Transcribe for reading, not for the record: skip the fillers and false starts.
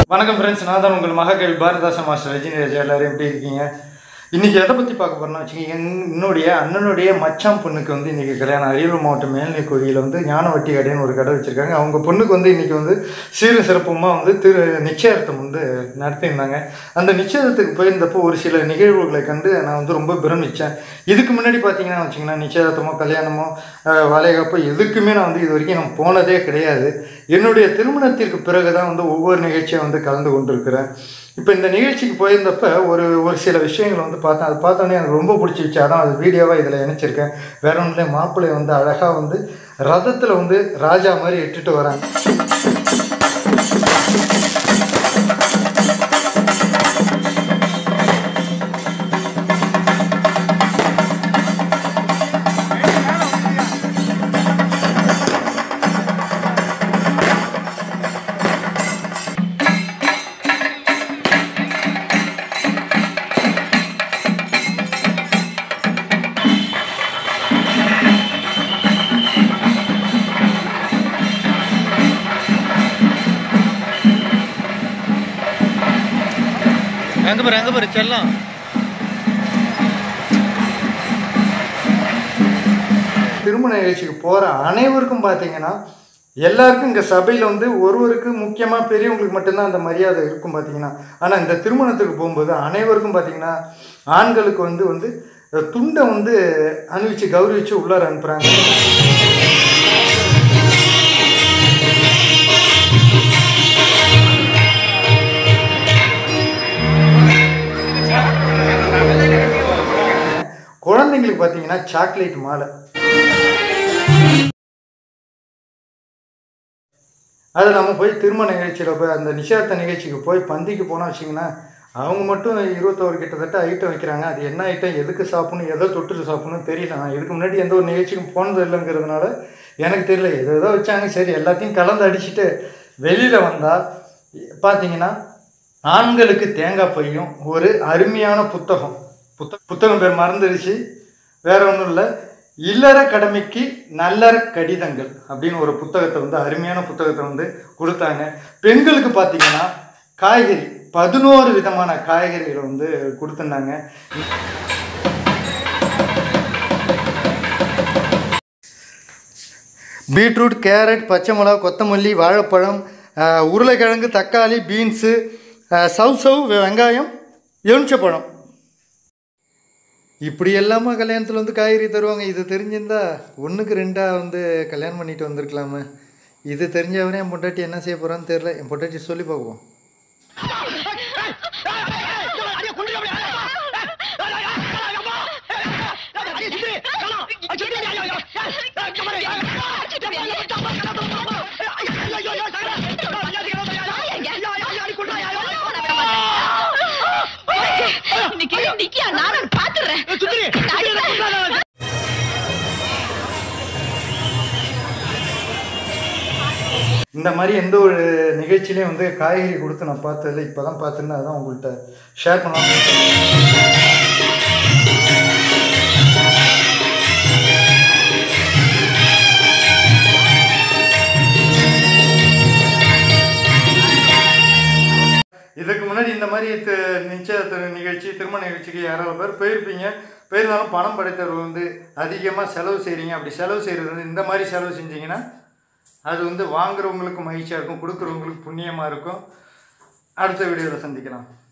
வணக்கம் ஃப்ரெண்ட்ஸ், நான் தான் உங்கள் மகாகவி பாரதாசன் மாஸ்டர் ரஜினிராஜா. எல்லாரும் எப்படி இருக்கீங்க? இன்றைக்கி எதை பற்றி பார்க்க போகிறோம்னா வச்சுக்கோங்க, என்னுடைய அண்ணனுடைய மச்சான் பொண்ணுக்கு வந்து இன்றைக்கி கல்யாணம். அரியலூர் மாவட்டம் மேல்நிலைக்கோழியில் வந்து ஞானவட்டி கடைன்னு ஒரு கடை வச்சுருக்காங்க. அவங்க பொண்ணுக்கு வந்து இன்றைக்கி வந்து சீர சிறப்புமாக வந்து நிச்சயார்த்தம் வந்து நடத்தியிருந்தாங்க. அந்த நிச்சயத்துக்கு போயிருந்தப்போ ஒரு சில நிகழ்வுகளை கண்டு நான் வந்து ரொம்ப பிரமித்தேன். இதுக்கு முன்னாடி பார்த்தீங்கன்னா வச்சிங்கன்னா நிச்சயார்த்தமோ கல்யாணமோ வளைகாப்போ எதுக்குமே நான் வந்து இது வரைக்கும் நான் போனதே கிடையாது. என்னுடைய திருமணத்திற்கு பிறகு தான் வந்து ஒவ்வொரு நிகழ்ச்சியை வந்து கலந்து கொண்டிருக்கிறேன். இப்போ இந்த நிகழ்ச்சிக்கு போயிருந்தப்போ ஒரு சில விஷயங்கள் வந்து பார்த்தேன். அது பார்த்தோன்னே எனக்கு ரொம்ப பிடிச்சிருச்சு. அதான் அது வீடியோவாக இதில் இணைச்சிருக்கேன். வேற ஒன்றும் மாப்பிள்ளை வந்து அழகாக வந்து ரதத்தில் வந்து ராஜா மாதிரி இட்டுட்டு வராங்க. அங்கே பாரு செல்லம். திருமண நிகழ்ச்சிக்கு போகிற அனைவருக்கும் பார்த்தீங்கன்னா எல்லாருக்கும் இங்கே சபையில் வந்து ஒருவருக்கு முக்கியமாக பெரியவங்களுக்கு மட்டும்தான் அந்த மரியாதை இருக்கும் பார்த்தீங்கன்னா. ஆனால் இந்த திருமணத்துக்கு போகும்போது அனைவருக்கும் பார்த்தீங்கன்னா ஆண்களுக்கு வந்து துண்டை வந்து அணிவிச்சு கௌரவிச்சு உள்ளார அனுப்புகிறாங்க. குழந்தைங்களுக்கு பார்த்தீங்கன்னா சாக்லேட் மாலை. அது நம்ம போய் திருமண நிகழ்ச்சியில் போய் அந்த நிச்சயார்த்த நிகழ்ச்சிக்கு போய் பந்திக்கு போனால் வச்சிங்கன்னா அவங்க மட்டும் 21 கிட்டத்தட்ட ஐட்டம் வைக்கிறாங்க. அது என்ன ஐட்டம், எதுக்கு சாப்பிடணும், எதோ தொட்டுட்டு சாப்பிடணும்னு தெரியல. நான் இதுக்கு முன்னாடி எந்த ஒரு நிகழ்ச்சிக்கும் போனது இல்லைங்கிறதுனால எனக்கு தெரியல. எதோ வச்சாங்க, சரி எல்லாத்தையும் கலந்து அடிச்சுட்டு வெளியில் வந்தால் பார்த்தீங்கன்னா ஆண்களுக்கு தேங்காய் பையும் ஒரு அருமையான புத்தகம் பேர் மறந்துடுச்சு, வேற ஒன்றும் இல்லை, இல்லற கடமைக்கு நல்லற கடிதங்கள் அப்படின்னு ஒரு புத்தகத்தை வந்து அருமையான புத்தகத்தை வந்து கொடுத்தாங்க. பெண்களுக்கு பார்த்தீங்கன்னா காய்கறி 11 விதமான காய்கறிகளை வந்து கொடுத்துருந்தாங்க. பீட்ரூட், கேரட், பச்சை மிளகா, கொத்தமல்லி, வாழைப்பழம், உருளைக்கிழங்கு, தக்காளி, பீன்ஸு, சவ் வெங்காயம், எலுமிச்சப்பழம், இப்படி எல்லாமே கல்யாணத்தில் வந்து காய்கறி தருவாங்க. இது தெரிஞ்சிருந்தா 1க்கு 2 வந்து கல்யாணம் பண்ணிட்டு வந்திருக்கலாமே. இது தெரிஞ்சவனே என் பொண்டாட்டி என்ன செய்ய போகிறான்னு தெரில. என் பொண்டாட்டி சொல்லி பார்ப்போம். இந்த மாதிரி எந்த ஒரு நிகழ்ச்சியிலையும் வந்து காய்கறி கொடுத்து நான் பார்த்ததில்லை. இப்போ தான் பார்த்துருந்தேன், அதான் உங்கள்கிட்ட ஷேர் பண்ணலாம். இதுக்கு முன்னாடி இந்த மாதிரி நிச்சயத்த நிகழ்ச்சி, திருமண நிகழ்ச்சிக்கு யாராவது பேர் போயிருந்தாலும் பணம் படைத்தவர் வந்து அதிகமாக செலவு செய்கிறீங்க. அப்படி செலவு செய்கிறது வந்து இந்த மாதிரி செலவு செஞ்சிங்கன்னா அது வந்து வாங்குறவங்களுக்கு மகிழ்ச்சியாக இருக்கும், கொடுக்குறவங்களுக்கு புண்ணியமாக இருக்கும். அடுத்த வீடியோவில் சந்திக்கலாம்.